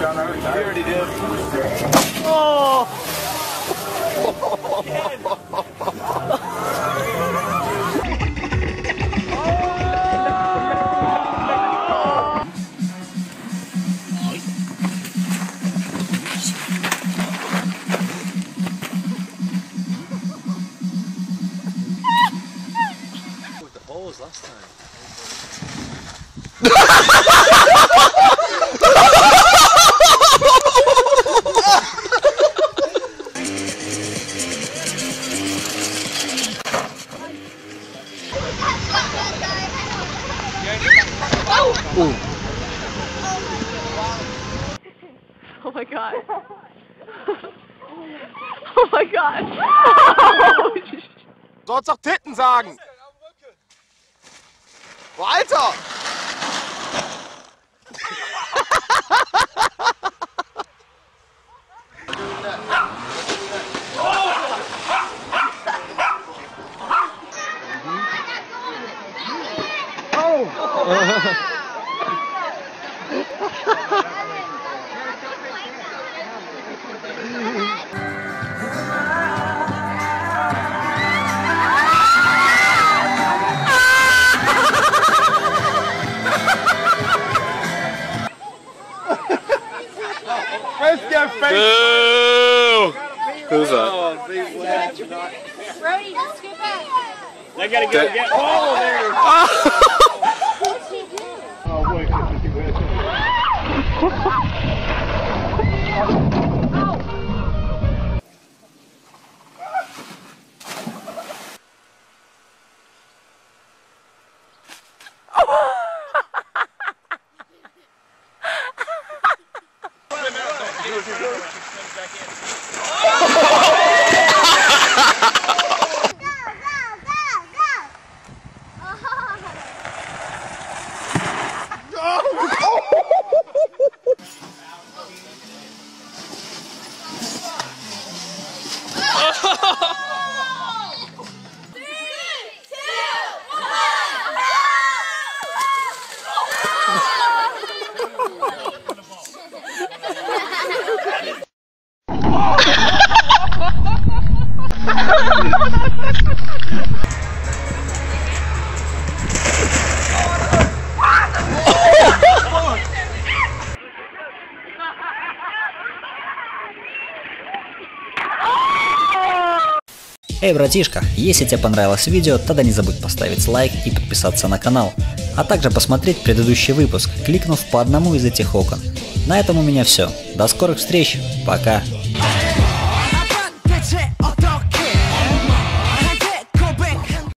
already did. Oh! With the holes last time. Ooh. Oh my god. Oh my god. Sollst doch Titten sagen. Oh, Alter! Where's your face? Boo! Who's that? Brody, just scoot back. I gotta go get Paul there. What's he doing? Эй, братишка, если тебе понравилось видео, тогда не забудь поставить лайк и подписаться на канал, а также посмотреть предыдущий выпуск, кликнув по одному из этих окон. На этом у меня все. До скорых встреч, пока!